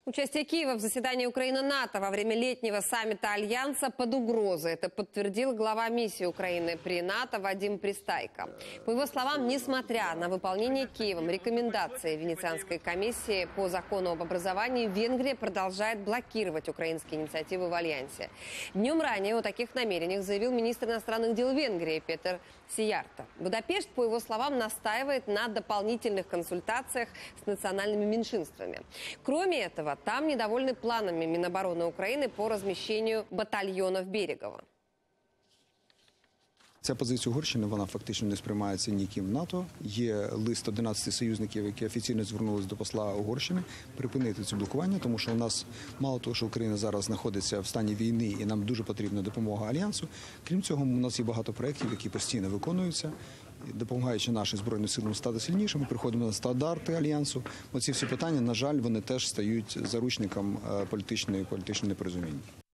Участие Киева в заседании Украина-НАТО во время летнего саммита Альянса под угрозой. Это подтвердил глава миссии Украины при НАТО Вадим Пристайко. По его словам, несмотря на выполнение Киевом рекомендаций Венецианской комиссии по закону об образовании, Венгрия продолжает блокировать украинские инициативы в Альянсе. Днем ранее о таких намерениях заявил министр иностранных дел Венгрии Петер Сиярто. Будапешт, по его словам, настаивает на дополнительных консультациях с национальными меньшинствами. Кроме этого, там недовольны планами Минобороны Украины по размещению батальйонів Берегова. Ця позиція Угорщини, вона фактично не сприймається ніким НАТО. Є лист 11 союзників, які офіційно звернулися до посла Угорщини припинити це блокування, тому що у нас мало того, що Україна зараз знаходиться в стані війни і нам дуже потрібна допомога Альянсу. Крім цього, у нас є багато проєктів, які постійно виконуються, допомагаючи нашим Збройним силам стати сильнішими, приходимо на стандарти Альянсу. Оці всі питання, на жаль, вони теж стають заручником політичної непорозуміння.